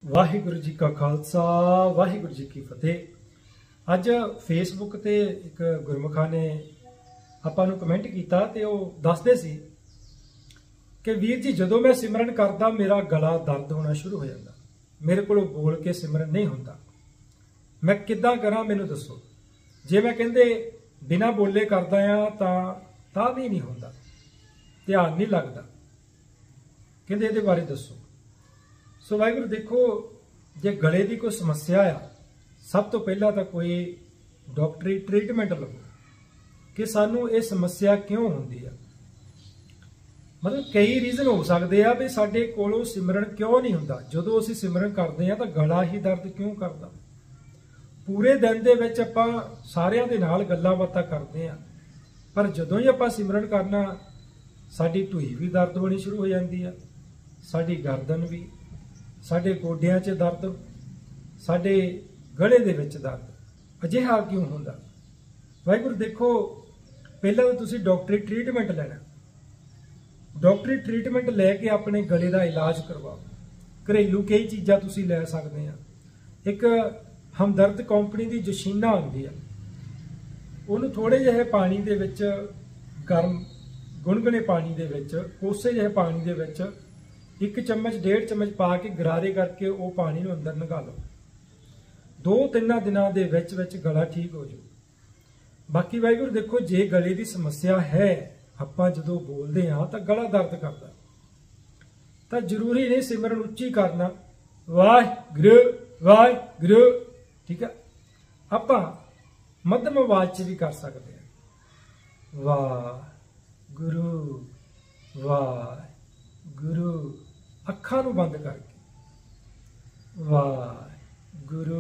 वाहिगुरु जी का खालसा वाहिगुरु जी की फतेह। अज फेसबुक ते एक गुरमुखा ने आपां नूं कमेंट कीता ते ओह दसदे सी कि वीर जी जदों मैं सिमरन करदा मेरा गला दर्द होना शुरू हो जाता, मेरे कोलों बोल के सिमरन नहीं होंदा, मैं किद्दां करां मैनूं दसो। जे मैं कहंदे बिना बोले करदा आ तां भी नहीं होंदा, ध्यान नहीं लगदा, कहंदे इहदे बारे दसो। सो वाहिगुरू देखो, जे गले की कोई समस्या आ, सब तो पहला तो कोई डॉक्टरी ट्रीटमेंट लो कि सानू ये समस्या क्यों होंदी है। मतलब कई रीजन हो सकते हैं भी साडे कोलों सिमरन क्यों नहीं होंदा। जदों असीं सिमरन करते हैं तो गला ही दर्द क्यों करता। पूरे दिन दे विच आपां सारियां दे नाल गल्लां बातां करते हैं, पर जदों ही आपां सिमरन करना साडी ढूई भी दर्द होनी शुरू हो जाती है, साडी गर्दन भी, साडे गोडियां 'च दर्द, साडे गले दे विच दर्द। अजिहा क्यों होंदा? वाहिगुरू देखो, पहला तो तुसीं डॉक्टरी ट्रीटमेंट लेना। डॉक्टरी ट्रीटमेंट लैके अपने गले का इलाज करवाओ। घरेलू कई चीज़ां तुसीं लै सकदे आ। एक हमदर्द कंपनी की जशीना आती है, उन्होंने थोड़े जिहे पानी दे विच, गर्म गुनगुने पानी दे विच, कोसे जिहे पानी दे विच 1 चम्मच 1.5 चम्मच पा के गरारे करके वो पानी नूं अंदर नगा लो। 2-3 दिनों के विच गला ठीक हो जाए। बाकी वाहिगुरू देखो, जे गले की समस्या है, आपां जदों बोलते हाँ तो गला दर्द करता, तो जरूरी नहीं सिमरन उच्ची करना वाहिगुरू वाहिगुरू, ठीक है। आपां मध्यम आवाज च भी कर सकते हैं, वाहिगुरू वाहिगुरू, अखां नूं बंद करके वाहिगुरू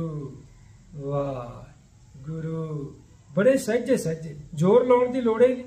वाहिगुरू, बड़े सहजे सहजे, जोर लाउण दी लोड़ ही नहीं।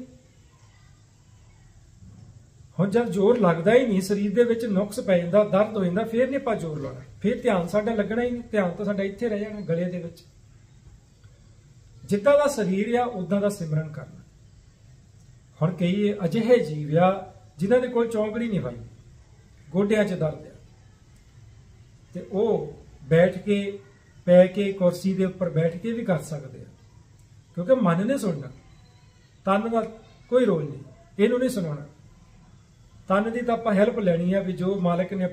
हुण जब जोर लगदा ही नहीं, शरीर दे विच नुक्स पै जांदा, दर्द हो जांदा, फिर नहीं आपां जोर लाउणा, फिर ध्यान साडा लगना ही नहीं, ध्यान तो साडा इत्थे रह जाना गले दे विच। जिद्दां दा शरीर आ उदां दा सिमरन करना। हुण कई अजिहे जीव आ जिन्हां दे कोल चौंकड़ी नहीं वजदी, गोडियां 'च दर्द है, ते वो बैठ के पै के कुर्सी के उपर बैठ के भी कर सकते हैं, क्योंकि मन ने सुनना, तन का कोई रोल नहीं, इनू नहीं सुना। तन की तो आप हैल्प लैनी है भी जो मालिक ने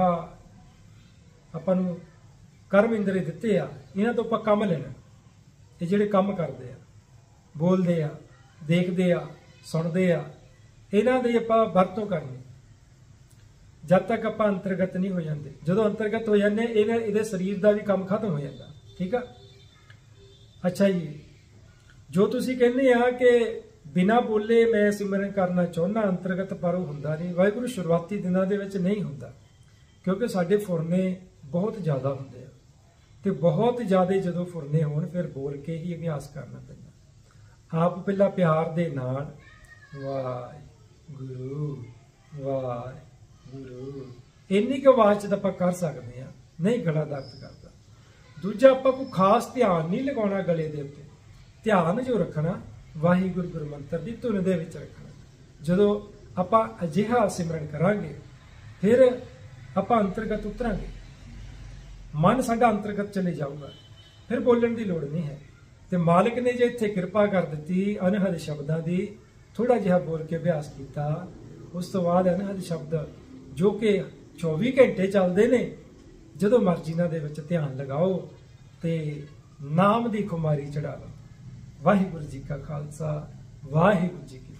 आपां नूं कर्म इंद्रे दिते आ, इन्हां तो आपां कम लेना। ये जिहड़े काम करते आ, बोलते आ, देखते आ, सुनते आ, इन्हां दी आपां वरतों करनी। जब तक आप अंतर्गत नहीं हो जाते, जो अंतर्गत हो जाते ये शरीर का भी काम खत्म हो जाता, ठीक है। अच्छा जी, जो तुसी कहने आ कि बिना बोले मैं सिमरन करना चाहना अंतर्गत, पर वो हुंदा नहीं। वाहिगुरू शुरुआती दिनों के विच नहीं हुंदा, क्योंकि साडे फुरने बहुत ज़्यादा होंदे आ, ते बहुत ज़्यादा जदों फुरने होण फिर बोल के ही अभ्यास करना पैंदा। आप पहला प्यार दे नाल वाहिगुरू वाहिगुरू इन्नी क आवाज़ च आपां कर सकते हैं, नहीं गला दर्द करता। दूजा आपां कोई खास ध्यान नहीं लगाउणा गले दे उत्ते, ध्यान जो रखना वाहिगुरू गुरु मंत्र की धुन दे विच रखना। जदों आपां अजिहा सिमरन करांगे फिर आपां अंतर्गत उतरांगे, मन साडा अंतर्गत चले जाऊगा, फिर बोलण की लोड़ नहीं है। ते मालिक ने जे इत्थे कृपा कर दी अनहद शब्दां की, थोड़ा जिहा बोल के अभ्यास किया, उस तो बाद अनहद शब्द जो कि 24 घंटे चलते हैं, जदों मर्जी इन्हां दे विच ध्यान लगाओ ते नाम की खुमारी चढ़ा लो। वाहिगुरू जी का खालसा वाहिगुरू जी की